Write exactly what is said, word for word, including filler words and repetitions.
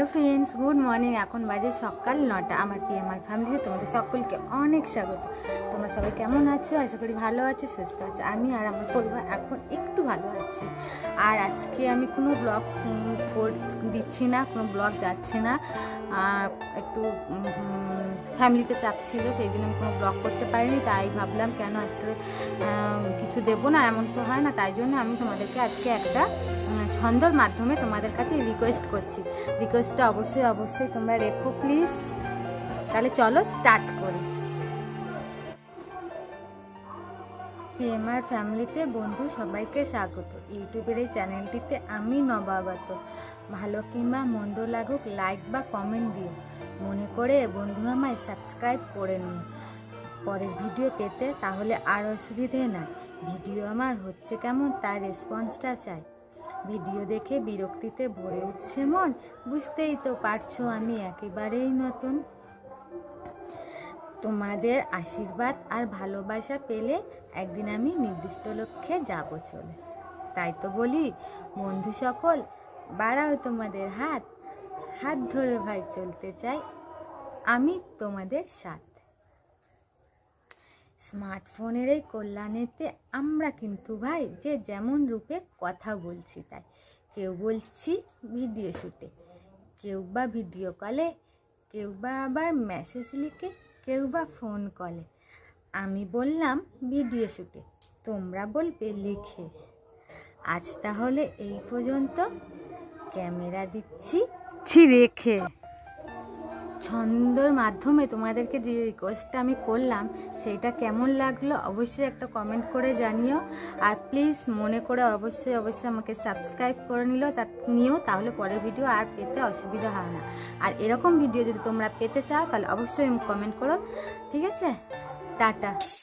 Hello friends, good morning. এখন বাজে সকাল নটা। আমার পিএমআর ফ্যামিলিতে তোমাদের সকলকে অনেক স্বাগত। তোমরা সবাই কেমন আছো? আশা করি ভালো আছো, সুস্থ আছো। আমি আর আমার পরিবার এখন একটু ভালো আছি। আর আজকে আমি কোনো ব্লগ দিচ্ছি না, কোনো ব্লগ যাচ্ছে না। একটু ফ্যামিলিতে চাপ ছিল, সেই জন্য আমি কোনো ব্লগ করতে পারিনি। তাই ভাবলাম কেন আজকে কিছু দেবো না, এমন তো হয় না। তাই জন্য আমি তোমাদেরকে আজকে একটা ছন্দর মাধ্যমে তোমাদের কাছে রিকোয়েস্ট করছি। রিকোয়েস্টটা অবশ্যই অবশ্যই তোমরা রেখো প্লিজ। তাহলে চলো স্টার্ট করি। পিএমআর ফ্যামিলিতে বন্ধু সবাইকে স্বাগত। ইউটিউবের এই চ্যানেলটিতে আমি নবাগত। ভালো কিংবা মন্দ লাগুক, লাইক বা কমেন্ট দিও। মনে করে বন্ধু আমায় সাবস্ক্রাইব করে নিও পরের ভিডিও পেতে, তাহলে আর অসুবিধে নাই। ভিডিও আমার হচ্ছে কেমন তার রেসপন্সটা চাই। ভিডিও দেখে বিরক্তিতে ভরে উঠছে মন, বুঝতেই তো পারছো আমি একেবারেই নতুন। তোমাদের আশীর্বাদ আর ভালোবাসা পেলে একদিন আমি নির্দিষ্ট লক্ষ্যে যাব চলে। তাই তো বলি বন্ধু সকল, বাড়াও তোমাদের হাত, হাত ধরে ভাই চলতে চাই আমি তোমাদের সাথে। স্মার্টফোনের এই কল্যাণেতে আমরা কিন্তু ভাই যে যেমন রূপে কথা বলছি তাই। কেউ বলছি ভিডিও শুটে, কেউ বা ভিডিও কলে, কেউ বা আবার মেসেজ লিখে, কেউ বা ফোন কলে। আমি বললাম ভিডিও শুটে, তোমরা বলবে লিখে। আজ তাহলে এই পর্যন্ত, ক্যামেরা দিচ্ছি ছি রেখে। ছন্দর মাধ্যমে তোমাদেরকে যে রিকোয়েস্টটা আমি করলাম সেটা কেমন লাগলো অবশ্যই একটা কমেন্ট করে জানিও। আর প্লিজ মনে করে অবশ্যই অবশ্যই আমাকে সাবস্ক্রাইব করে নিল তা নিও, তাহলে পরের ভিডিও আর পেতে অসুবিধা হয় না। আর এরকম ভিডিও যদি তোমরা পেতে চাও তাহলে অবশ্যই কমেন্ট করো, ঠিক আছে? টাটা।